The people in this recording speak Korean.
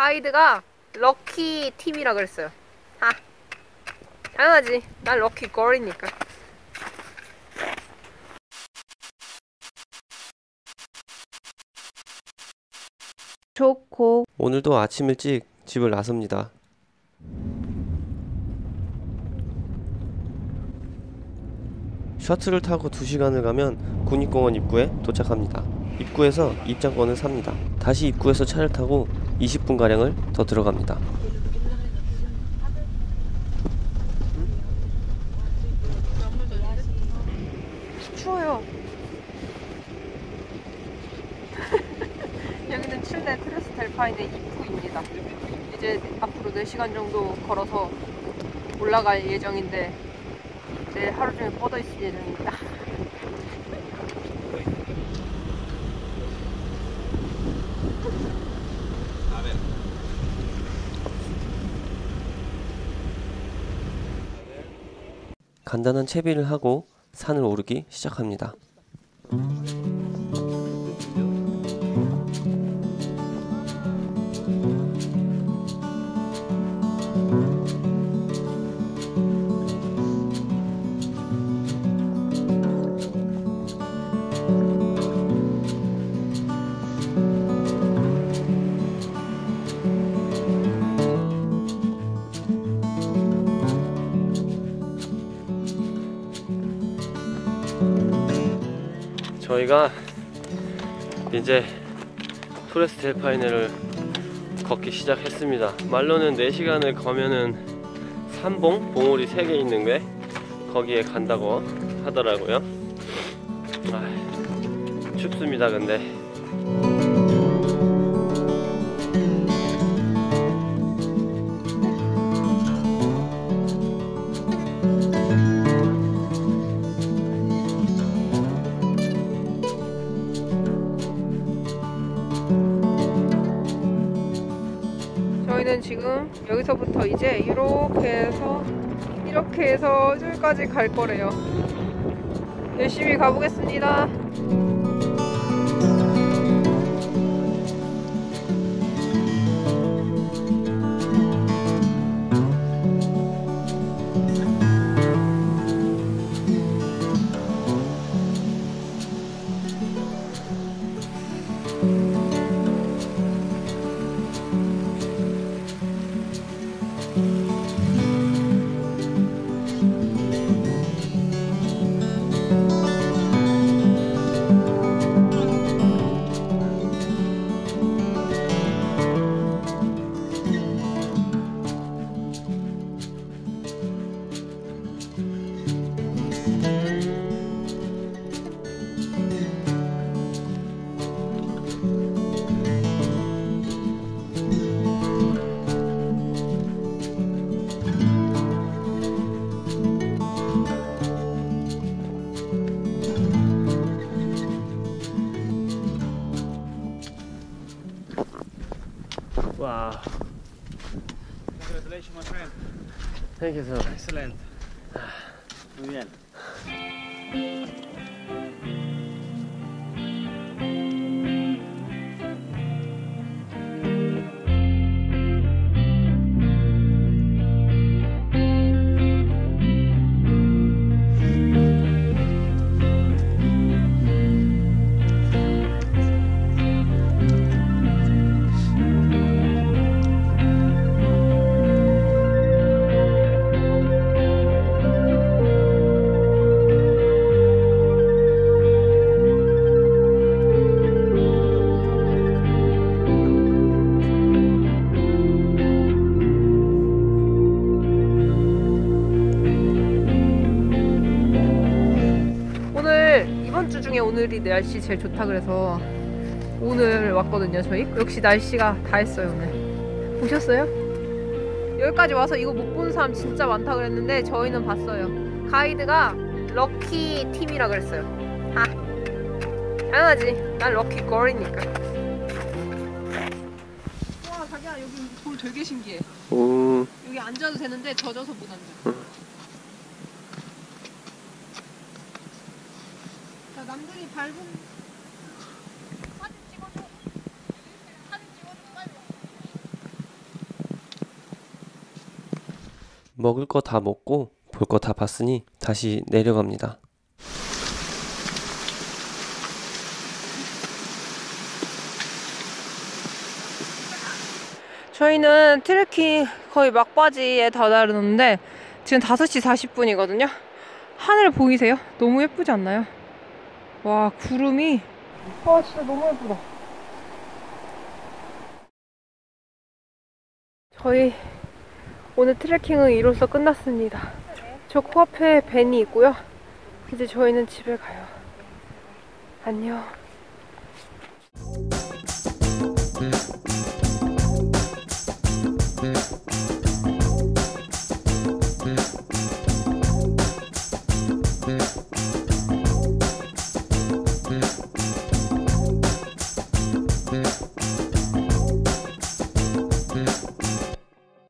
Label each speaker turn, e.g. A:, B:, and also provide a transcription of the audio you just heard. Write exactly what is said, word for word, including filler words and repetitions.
A: 가이드가 럭키 팀이라 그랬어요. 하, 당연하지. 난 럭키 걸이니까. 좋고.
B: 오늘도 아침 일찍 집을 나섭니다. 셔틀을 타고 두 시간을 가면 국립공원 입구에 도착합니다. 입구에서 입장권을 삽니다. 다시 입구에서 차를 타고 이십 분가량을 더 들어갑니다.
A: 추워요. 여기는 칠대 트레스 델파인의 입구입니다. 이제 앞으로 네 시간 정도 걸어서 올라갈 예정인데 내일 하루 종일 뻗어 있을 예정입니다.
B: 간단한 채비를 하고 산을 오르기 시작합니다. 저희가 이제 토레스 델파이네를 걷기 시작했습니다. 말로는 네 시간을 거면은 삼봉, 봉우리 세 개 있는 게 거기에 간다고 하더라고요. 아, 춥습니다. 근데
A: 저희는 지금 여기서부터 이제 이렇게 해서 이렇게 해서 저기까지 갈 거래요. 열심히 가보겠습니다.
B: Wow.
C: Congratulations, my friend.
B: Thank you, sir.
C: Excellent. Muy bien.
A: 오늘이 날씨 제일 좋다 그래서 오늘 왔거든요. 저희 역시 날씨가 다 했어요. 오늘 보셨어요? 여기까지 와서 이거 못 보는 사람 진짜 많다 그랬는데 저희는 봤어요. 가이드가 럭키 팀이라 그랬어요. 하, 당연하지. 난 럭키 걸이니까. 와, 자기야 여기 돌 되게 신기해.
B: 오.
A: 여기 앉아도 되는데 젖어서 못 앉아. 자, 남들이 밟은 사진 찍어줘. 사진 찍어줘 빨리.
B: 먹을 거 다 먹고 볼 거 다 봤으니 다시 내려갑니다.
A: 저희는 트레킹 거의 막바지에 다다르는데 지금 다섯 시 사십 분이거든요. 하늘 보이세요? 너무 예쁘지 않나요? 와, 구름이 와 진짜 너무 예쁘다. 저희 오늘 트레킹은 이로써 끝났습니다. 저 코앞에 벤이 있고요. 이제 저희는 집에 가요. 안녕.